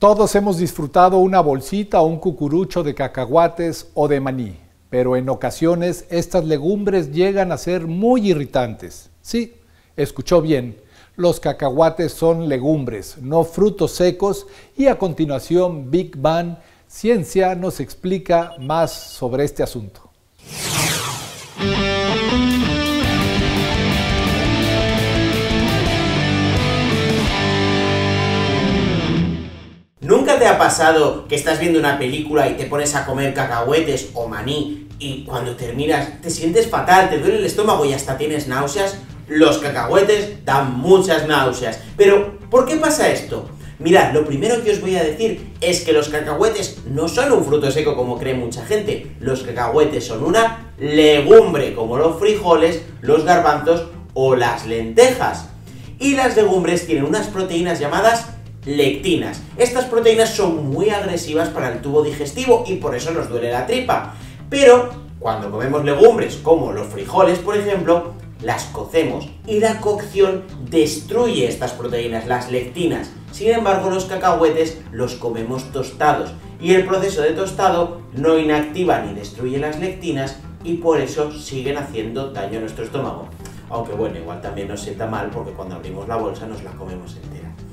Todos hemos disfrutado una bolsita o un cucurucho de cacahuates o de maní, pero en ocasiones estas legumbres llegan a ser muy irritantes. Sí, escuchó bien, los cacahuates son legumbres, no frutos secos, y a continuación Big Bang Ciencia nos explica más sobre este asunto. ¿Nunca te ha pasado que estás viendo una película y te pones a comer cacahuetes o maní y cuando terminas te sientes fatal, te duele el estómago y hasta tienes náuseas? Los cacahuetes dan muchas náuseas. Pero, ¿por qué pasa esto? Mirad, lo primero que os voy a decir es que los cacahuetes no son un fruto seco como cree mucha gente. Los cacahuetes son una legumbre, como los frijoles, los garbanzos o las lentejas. Y las legumbres tienen unas proteínas llamadas lectinas. Estas proteínas son muy agresivas para el tubo digestivo y por eso nos duele la tripa. Pero cuando comemos legumbres como los frijoles, por ejemplo, las cocemos y la cocción destruye estas proteínas, las lectinas. Sin embargo, los cacahuetes los comemos tostados y el proceso de tostado no inactiva ni destruye las lectinas y por eso siguen haciendo daño a nuestro estómago. Aunque bueno, igual también nos sienta mal porque cuando abrimos la bolsa nos la comemos entera.